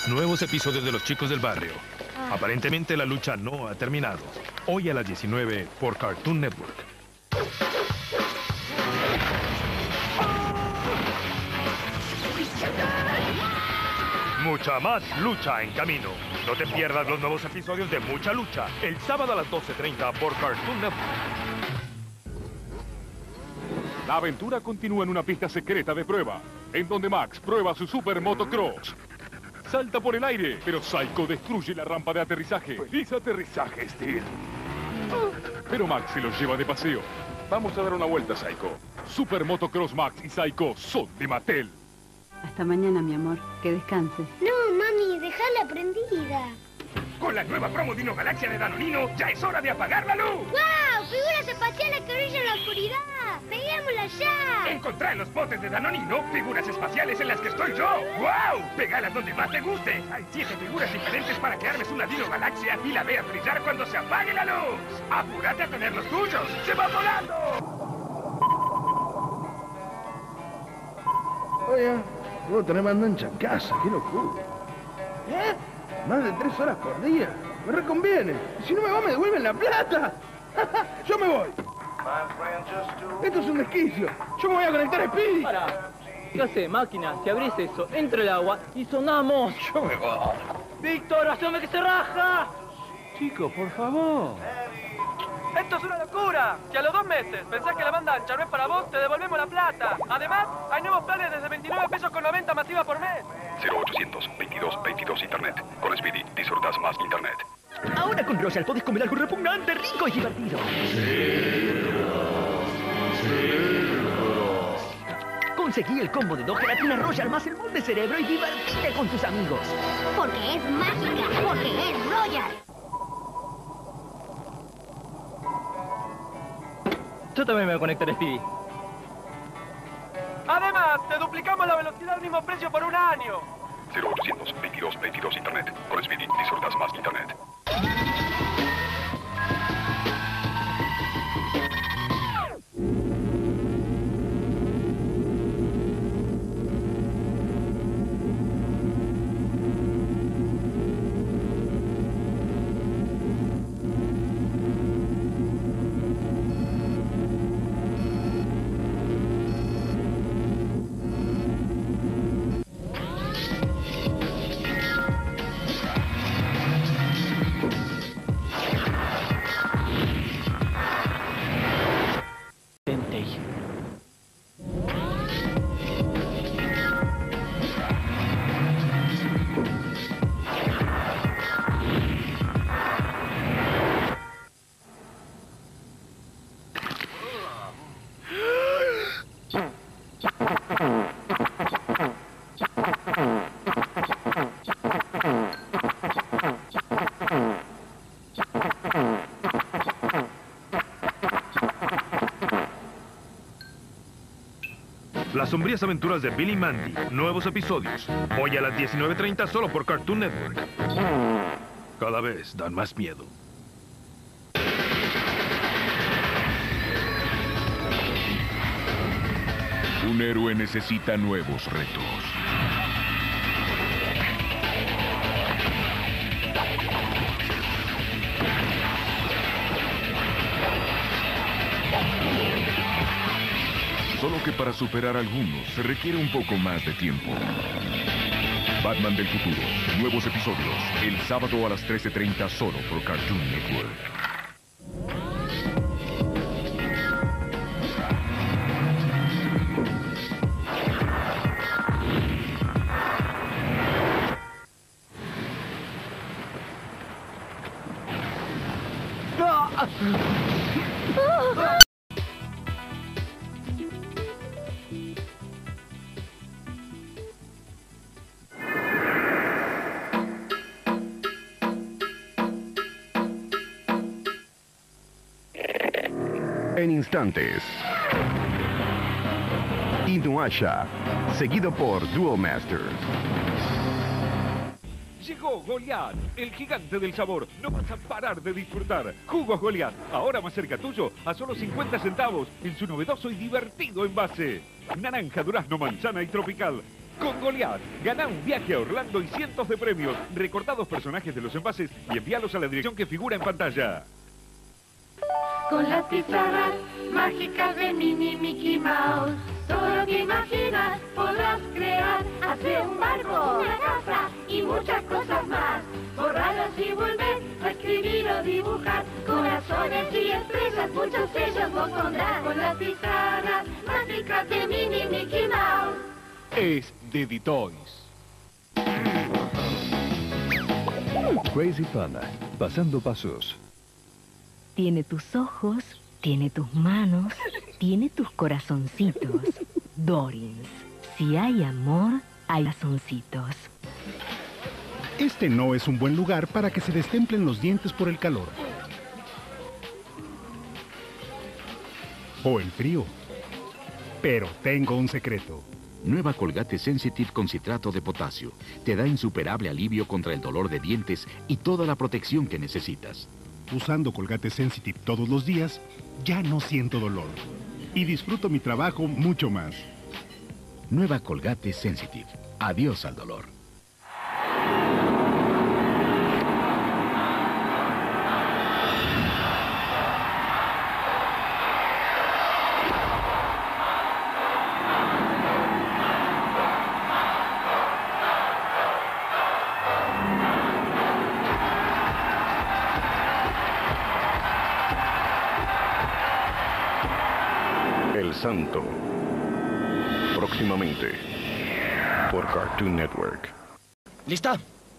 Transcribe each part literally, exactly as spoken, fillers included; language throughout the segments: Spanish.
Nuevos episodios de Los Chicos del Barrio. Aparentemente la lucha no ha terminado. Hoy a las diecinueve por Cartoon Network. Mucha más lucha en camino. No te pierdas los nuevos episodios de Mucha Lucha el sábado a las doce treinta por Cartoon Network. La aventura continúa en una pista secreta de prueba, en donde Max prueba su super motocross. Salta por el aire, pero Psycho destruye la rampa de aterrizaje. ¡Feliz aterrizaje, Steel! Pero Max se los lleva de paseo. Vamos a dar una vuelta, Psycho. Super Motocross Max y Psycho son de Mattel. Hasta mañana, mi amor. Que descanses. No, mami, déjala prendida. Con la nueva promo Dino Galaxia de Danonino, ya es hora de apagar la luz. ¡Wow! ¡Figuras espaciales que brillan en la oscuridad! ¡Peguémosla ya! Encontrá en los botes de Danonino figuras espaciales en las que estoy yo. ¡Wow! Pegalas donde más te guste. Hay siete figuras diferentes para que armes una Dino Galaxia y la veas brillar cuando se apague la luz. ¡Apúrate a tener los tuyos! ¡Se va volando! Oye, puedo tener banda ancha en casa, qué locura. ¿Eh? Más de tres horas por día. Me reconviene. Si no me va, me devuelven la plata. Yo me voy. Esto es un desquicio. Yo me voy a conectar a Speedy. Para. ¿Qué hace, máquina? Si abrís eso, entra el agua y sonamos. Yo me voy. ¡Víctor, haceme que se raja! Chicos, por favor. ¡Esto es una locura! Si a los dos meses pensás que la banda ancha no es para vos, te devolvemos la plata. Además, hay nuevos planes desde veintinueve pesos con noventa masiva por mes. cero ochocientos veintidós veintidós Internet. Con Speedy disfrutas más Internet. Ahora con Royal podés comer algo repugnante, rico y divertido. Conseguí el combo de dos gelatinas Royal más el molde cerebro y divertite con tus amigos. Porque es mágica, porque es Royal. Yo también me voy a conectar a Speedy. Además, te duplicamos la velocidad al mismo precio por un año. cero ochocientos veintidós veintidós Internet. Con Speedy disfrutas más Internet. Las sombrías aventuras de Billy y Mandy. Nuevos episodios. Hoy a las diecinueve treinta solo por Cartoon Network. Cada vez dan más miedo. Un héroe necesita nuevos retos. Solo que para superar algunos se requiere un poco más de tiempo. Batman del futuro. Nuevos episodios. El sábado a las trece treinta solo por Cartoon Network. En instantes, Inuyasha, seguido por Duel Masters. Llegó Goliat, el gigante del sabor. No vas a parar de disfrutar. Jugos Goliat, ahora más cerca tuyo, a solo cincuenta centavos, en su novedoso y divertido envase. Naranja, durazno, manzana y tropical. Con Goliath, gana un viaje a Orlando y cientos de premios. Recorta dos personajes de los envases y envíalos a la dirección que figura en pantalla. Con las pizarras mágicas de Mini Mickey Mouse, todo lo que imaginas podrás crear. Hacer un barco, una casa y muchas cosas más. Borrarlos y volver a escribir o dibujar. Corazones y estrellas, muchos sellos vos pondrás. Con las pizarras mágicas de Mini Mickey Mouse. Es de D-Toys. Crazy Panda, pasando pasos. Tiene tus ojos, tiene tus manos, tiene tus corazoncitos. Dorins. Si hay amor, hay corazoncitos. Este no es un buen lugar para que se destemplen los dientes por el calor. O el frío. Pero tengo un secreto. Nueva Colgate Sensitive con citrato de potasio. Te da insuperable alivio contra el dolor de dientes y toda la protección que necesitas. Usando Colgate Sensitive todos los días, ya no siento dolor. Y disfruto mi trabajo mucho más. Nueva Colgate Sensitive. Adiós al dolor. El Santo. Próximamente por Cartoon Network. ¿Lista?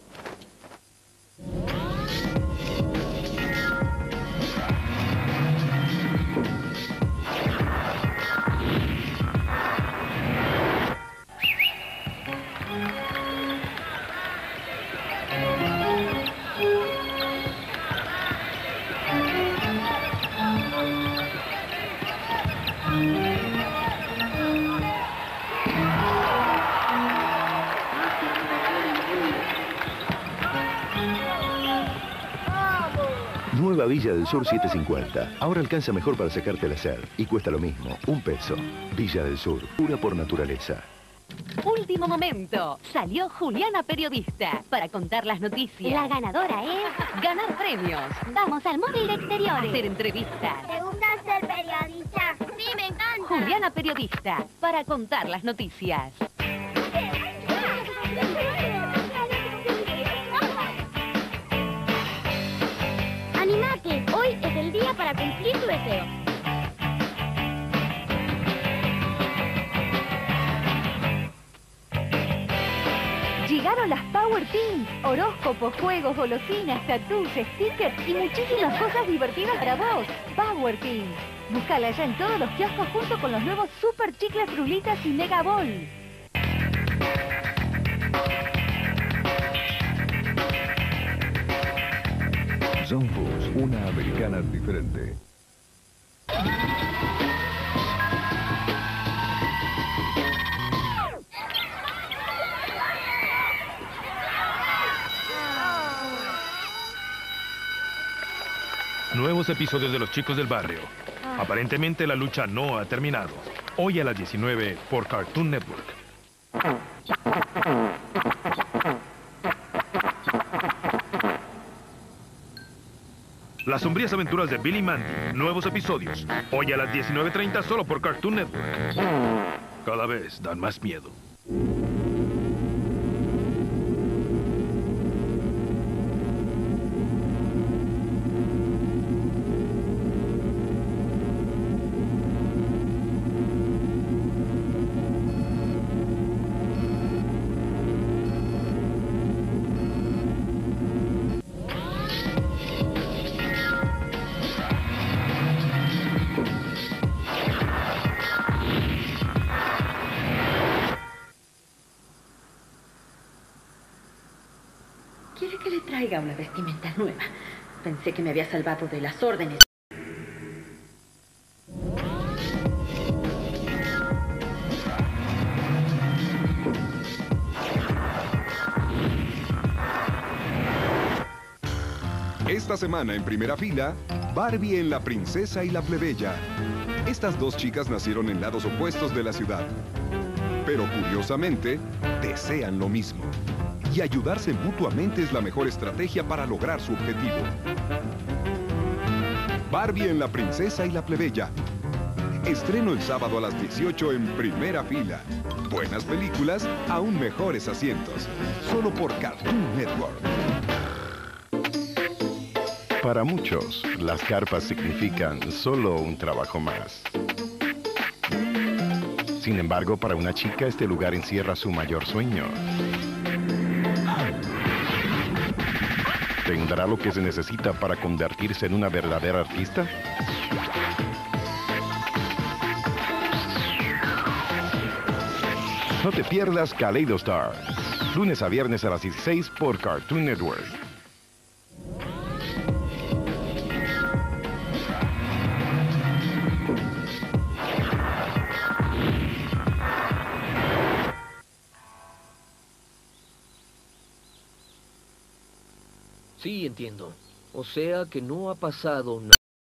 Nueva Villa del Sur setecientos cincuenta. Ahora alcanza mejor para sacarte el hacer. Y cuesta lo mismo, un peso. Villa del Sur, pura por naturaleza. Último momento. Salió Juliana Periodista para contar las noticias. La ganadora es... ganar premios. Vamos al móvil de exteriores. Hacer entrevistas. ¿Te gusta ser periodista? Sí, me encanta. Juliana Periodista para contar las noticias. ¡Animate! Hoy es el día para cumplir tu deseo. Llegaron las Power Pins, horóscopos, juegos, golosinas, tatús, stickers y muchísimas cosas divertidas para vos. Power Pins. Búscala ya en todos los kioscos junto con los nuevos Super Chicles Frulitas y Mega Ball. Zombos, una americana diferente. Nuevos episodios de Los Chicos del Barrio. Aparentemente la lucha no ha terminado. Hoy a las diecinueve por Cartoon Network. Las sombrías aventuras de Billy Mandy. Nuevos episodios. Hoy a las diecinueve treinta solo por Cartoon Network. Cada vez dan más miedo. ¿Quiere que le traiga una vestimenta nueva? Pensé que me había salvado de las órdenes. Esta semana en primera fila, Barbie en La Princesa y la Plebeya. Estas dos chicas nacieron en lados opuestos de la ciudad. Pero curiosamente, desean lo mismo. Y ayudarse mutuamente es la mejor estrategia para lograr su objetivo. Barbie en La Princesa y la Plebeya. Estreno el sábado a las dieciocho en Primera Fila. Buenas películas, aún mejores asientos. Solo por Cartoon Network. Para muchos, las carpas significan solo un trabajo más. Sin embargo, para una chica, este lugar encierra su mayor sueño. ¿Tendrá lo que se necesita para convertirse en una verdadera artista? No te pierdas Kaleido Star, lunes a viernes a las dieciséis por Cartoon Network. Sí, entiendo. O sea que no ha pasado nada.